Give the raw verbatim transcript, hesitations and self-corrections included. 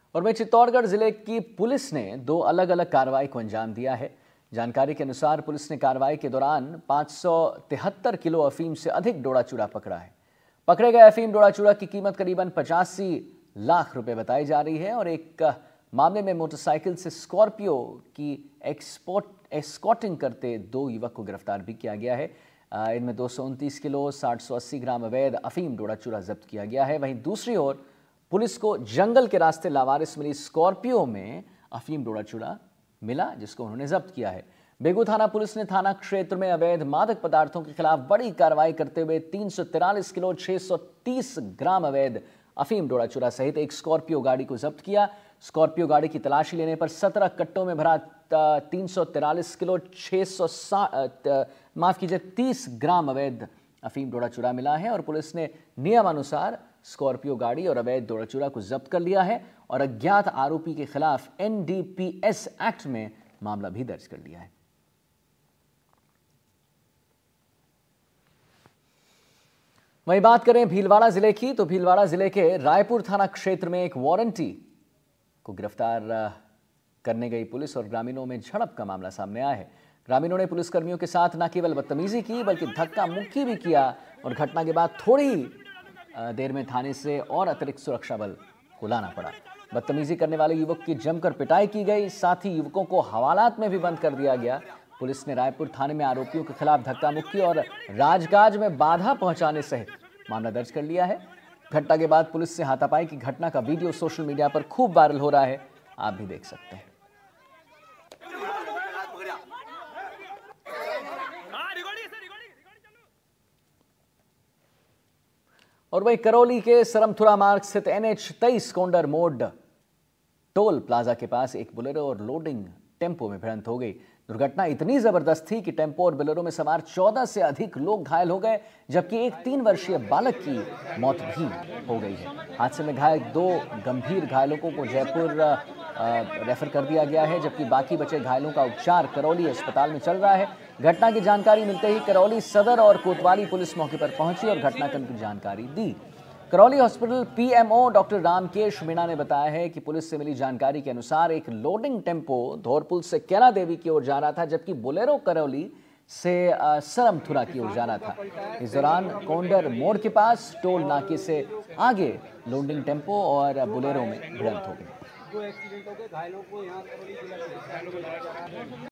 और वहीं चित्तौड़गढ़ जिले की पुलिस ने दो अलग अलग कार्रवाई को अंजाम दिया है। जानकारी के अनुसार पुलिस ने कार्रवाई के दौरान पाँच सौ तिहत्तर किलो अफीम से अधिक डोडा चूड़ा पकड़ा है। पकड़े गए अफीम डोडा चूड़ा की कीमत करीबन पचासी लाख रुपए बताई जा रही है और एक मामले में मोटरसाइकिल से स्कॉर्पियो की एक्सपोर्ट एस्कॉर्टिंग करते दो युवक को गिरफ्तार भी किया गया है। इनमें दो सौ उनतीस किलो साठ सौ अस्सी ग्राम अवैध अफीम डोडा चूड़ा जब्त किया गया है। वहीं दूसरी ओर पुलिस को जंगल के रास्ते लावारिस मिली स्कॉर्पियो में अफीम डोडा चूड़ा मिला, जिसको उन्होंने जब्त किया है। बेगू थाना पुलिस ने थाना क्षेत्र में अवैध मादक पदार्थों के खिलाफ बड़ी कार्रवाई करते हुए तीन सौ तिरालीस किलो छह सौ तीस ग्राम अवैध अफीम डोडा चूड़ा सहित एक स्कॉर्पियो गाड़ी को जब्त किया। स्कॉर्पियो गाड़ी की तलाशी लेने पर सत्रह कट्टों में भरा तीन सौ तिरालीस किलो छह सौ माफ कीजिए तीस ग्राम अवैध अफीम डोडा चूड़ा मिला है और पुलिस ने नियमानुसार स्कॉर्पियो गाड़ी और अवैध डोडा चूड़ा को जब्त कर लिया है और अज्ञात आरोपी के खिलाफ N D P S act में मामला भी दर्ज कर लिया है। वहीं बात करें भीलवाड़ा जिले की, तो भीलवाड़ा जिले के रायपुर थाना क्षेत्र में एक वारंटी को गिरफ्तार करने गई पुलिस और ग्रामीणों में झड़प का मामला सामने आया है। ग्रामीणों ने पुलिसकर्मियों के साथ न केवल बदतमीजी की बल्कि धक्का मुक्की भी किया और घटना के बाद थोड़ी देर में थाने से और अतिरिक्त सुरक्षा बल को लाना पड़ा। बदतमीजी करने वाले युवक की जमकर पिटाई की गई, साथ ही युवकों को हवालात में भी बंद कर दिया गया। पुलिस ने रायपुर थाने में आरोपियों के खिलाफ धक्का मुक्की और राजकाज में बाधा पहुंचाने सहित मामला दर्ज कर लिया है। घटना के बाद पुलिस से हाथापाई की घटना का वीडियो सोशल मीडिया पर खूब वायरल हो रहा है, आप भी देख सकते हैं। और वहीं करौली के सरमथुरा मार्ग स्थित एन एच तेईस कोंडर मोड टोल प्लाजा के पास एक बोलेरो और लोडिंग टेम्पो में भिड़ंत हो गई। दुर्घटना इतनी जबरदस्त थी कि टेम्पो और बोलेरो में सवार चौदह से अधिक लोग घायल हो गए, जबकि एक तीन वर्षीय बालक की मौत भी हो गई है। हादसे में घायल दो गंभीर घायलों को जयपुर रेफर कर दिया गया है, जबकि बाकी बचे घायलों का उपचार करौली अस्पताल में चल रहा है। घटना की जानकारी मिलते ही करौली सदर और कोतवाली पुलिस मौके पर पहुंची और घटनाक्रम की जानकारी दी। Karauli hospital P M O doctor Ramkesh Meena ने बताया है कि पुलिस से मिली जानकारी के अनुसार एक लोडिंग टेम्पो धौरपुल से कैला देवी की ओर जा रहा था, जबकि बोलेरो करौली से सरमथुरा की ओर जा रहा था। इस दौरान कोंडर मोड़ के पास टोल नाके से आगे लोडिंग टेम्पो और बोलेरो में भिड़ंत हो गई।